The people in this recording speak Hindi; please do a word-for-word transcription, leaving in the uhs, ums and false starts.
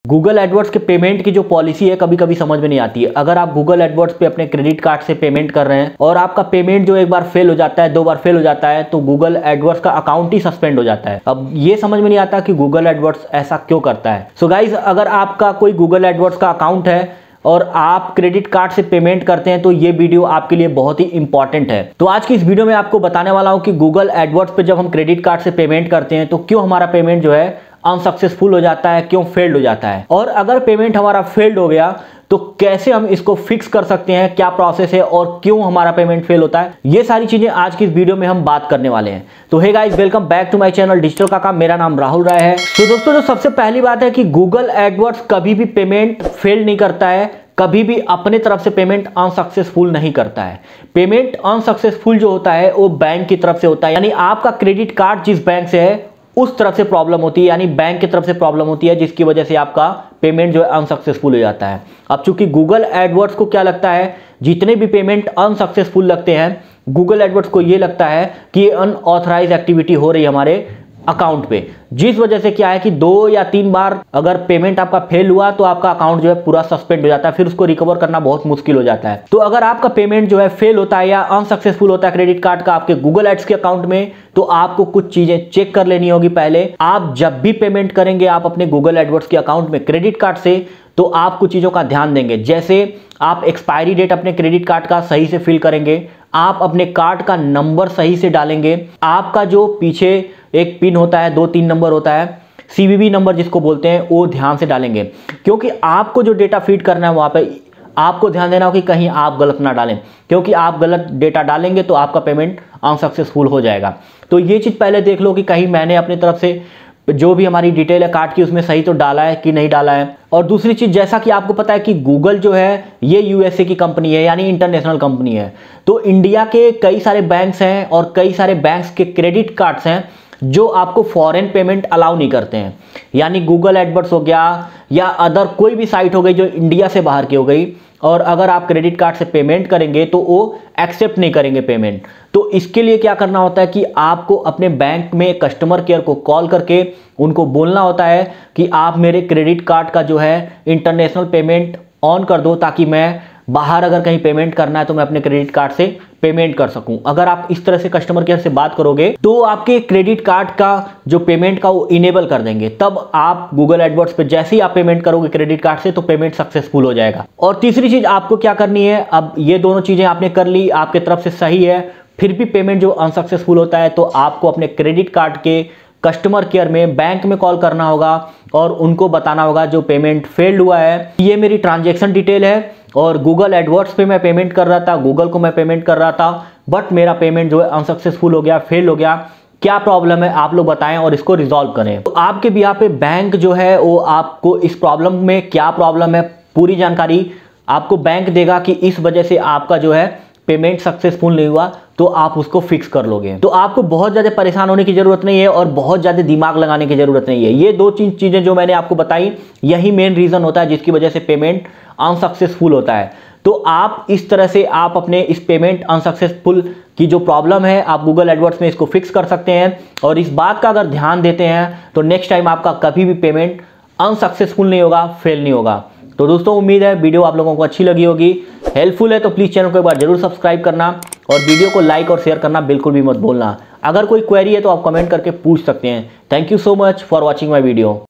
गूगल एडवर्ड्स के पेमेंट की जो पॉलिसी है कभी कभी समझ में नहीं आती है। अगर आप गूगल एडवर्ड्स पे अपने क्रेडिट कार्ड से पेमेंट कर रहे हैं और आपका पेमेंट जो एक बार फेल हो जाता है, दो बार फेल हो जाता है, तो गूगल एडवर्ड्स का अकाउंट ही सस्पेंड हो जाता है। अब ये समझ में नहीं आता कि गूगल एडवर्ड्स ऐसा क्यों करता है। सो गाइज, अगर आपका कोई गूगल एडवर्ड्स का अकाउंट है और आप क्रेडिट कार्ड से पेमेंट करते हैं तो ये वीडियो आपके लिए बहुत ही इंपॉर्टेंट है। तो आज की इस वीडियो में आपको बताने वाला हूं कि गूगल एडवर्ड्स पे जब हम क्रेडिट कार्ड से पेमेंट करते हैं तो क्यों हमारा पेमेंट जो है अनसक्सेसफुल हो जाता है, क्यों फेल्ड हो जाता है, और अगर पेमेंट हमारा फेल्ड हो गया तो कैसे हम इसको फिक्स कर सकते हैं, क्या प्रोसेस है और क्यों हमारा पेमेंट फेल होता है। ये सारी चीजें आज की इस वीडियो में हम बात करने वाले हैं। तो hey guys, welcome back to my channel digital Kaka. मेरा नाम राहुल राय है। तो दोस्तों, जो सबसे पहली बात है कि गूगल एडवर्ड्स कभी भी पेमेंट फेल नहीं करता है, कभी भी अपने तरफ से पेमेंट अनसक्सेसफुल नहीं करता है। पेमेंट अनसक्सेसफुल जो होता है वो बैंक की तरफ से होता है, यानी आपका क्रेडिट कार्ड जिस बैंक से है उस तरफ से प्रॉब्लम होती है, यानी बैंक की तरफ से प्रॉब्लम होती है, जिसकी वजह से आपका पेमेंट जो है अनसक्सेसफुल हो जाता है। अब चूंकि गूगल एडवर्ड्स को क्या लगता है, जितने भी पेमेंट अनसक्सेसफुल लगते हैं, गूगल एडवर्ड्स को ये लगता है कि ये अनऑथराइज एक्टिविटी हो रही है हमारे अकाउंट पे, जिस वजह से क्या है कि दो या तीन बार अगर पेमेंट आपका फेल हुआ तो आपका अकाउंट जो है पूरा सस्पेंड हो जाता है, फिर उसको रिकवर करना बहुत मुश्किल हो जाता है। तो अगर आपका पेमेंट जो है फेल होता है या अनसक्सेसफुल होता है क्रेडिट कार्ड का आपके गूगल एड्स के अकाउंट में, तो आपको कुछ चीजें चेक कर लेनी होगी। पहले आप जब भी पेमेंट करेंगे आप अपने गूगल एडवर्ड्स के अकाउंट में क्रेडिट कार्ड से, तो आप कुछ चीजों का ध्यान देंगे। जैसे आप एक्सपायरी डेट अपने क्रेडिट कार्ड का सही से फिल करेंगे, आप अपने कार्ड का नंबर सही से डालेंगे, आपका जो पीछे एक पिन होता है, दो तीन नंबर होता है, सीवीवी नंबर जिसको बोलते हैं, वो ध्यान से डालेंगे, क्योंकि आपको जो डेटा फीड करना है वहां पे आपको ध्यान देना हो कि कहीं आप गलत ना डालें, क्योंकि आप गलत डेटा डालेंगे तो आपका पेमेंट अनसक्सेसफुल हो जाएगा। तो ये चीज पहले देख लो कि कहीं मैंने अपनी तरफ से जो भी हमारी डिटेल है कार्ड की उसमें सही तो डाला है कि नहीं डाला है। और दूसरी चीज, जैसा कि आपको पता है कि गूगल जो है ये यूएसए की कंपनी है, यानी इंटरनेशनल कंपनी है, तो इंडिया के कई सारे बैंक्स हैं और कई सारे बैंक्स के क्रेडिट कार्ड्स हैं जो आपको फॉरेन पेमेंट अलाउ नहीं करते हैं। यानी गूगल एडवर्ड्स हो गया या अदर कोई भी साइट हो गई जो इंडिया से बाहर की हो गई, और अगर आप क्रेडिट कार्ड से पेमेंट करेंगे तो वो एक्सेप्ट नहीं करेंगे पेमेंट। तो इसके लिए क्या करना होता है कि आपको अपने बैंक में कस्टमर केयर को कॉल करके उनको बोलना होता है कि आप मेरे क्रेडिट कार्ड का जो है इंटरनेशनल पेमेंट ऑन कर दो, ताकि मैं बाहर अगर कहीं पेमेंट करना है तो मैं अपने क्रेडिट कार्ड से पेमेंट कर सकूं। अगर आप इस तरह से कस्टमर केयर से बात करोगे तो आपके क्रेडिट कार्ड का जो पेमेंट का वो इनेबल कर देंगे, तब आप गूगल एडवर्ड्स पे जैसे ही आप पेमेंट करोगे क्रेडिट कार्ड से तो पेमेंट सक्सेसफुल हो जाएगा। और तीसरी चीज आपको क्या करनी है, अब ये दोनों चीजें आपने कर ली, आपके तरफ से सही है, फिर भी पेमेंट जो अनसक्सेसफुल होता है तो आपको अपने क्रेडिट कार्ड के कस्टमर केयर में बैंक में कॉल करना होगा और उनको बताना होगा जो पेमेंट फेल्ड हुआ है, ये मेरी ट्रांजैक्शन डिटेल है और गूगल एडवर्ड्स पे मैं पेमेंट कर रहा था, गूगल को मैं पेमेंट कर रहा था, बट मेरा पेमेंट जो है अनसक्सेसफुल हो गया, फेल हो गया, क्या प्रॉब्लम है आप लोग बताएं और इसको रिजॉल्व करें। तो आपके भी यहाँ पे बैंक जो है वो आपको इस प्रॉब्लम में क्या प्रॉब्लम है पूरी जानकारी आपको बैंक देगा कि इस वजह से आपका जो है पेमेंट सक्सेसफुल नहीं हुआ, तो आप उसको फिक्स कर लोगे। तो आपको बहुत ज़्यादा परेशान होने की जरूरत नहीं है और बहुत ज़्यादा दिमाग लगाने की जरूरत नहीं है। ये दो तीन चीज़ें जो मैंने आपको बताई यही मेन रीज़न होता है जिसकी वजह से पेमेंट अनसक्सेसफुल होता है। तो आप इस तरह से आप अपने इस पेमेंट अनसक्सेसफुल की जो प्रॉब्लम है आप गूगल एडवर्ड्स में इसको फिक्स कर सकते हैं, और इस बात का अगर ध्यान देते हैं तो नेक्स्ट टाइम आपका कभी भी पेमेंट अनसक्सेसफुल नहीं होगा, फेल नहीं होगा। तो दोस्तों, उम्मीद है वीडियो आप लोगों को अच्छी लगी होगी, हेल्पफुल है, तो प्लीज़ चैनल को एक बार जरूर सब्सक्राइब करना और वीडियो को लाइक और शेयर करना बिल्कुल भी मत भूलना। अगर कोई क्वेरी है तो आप कमेंट करके पूछ सकते हैं। Thank you so much for watching my video.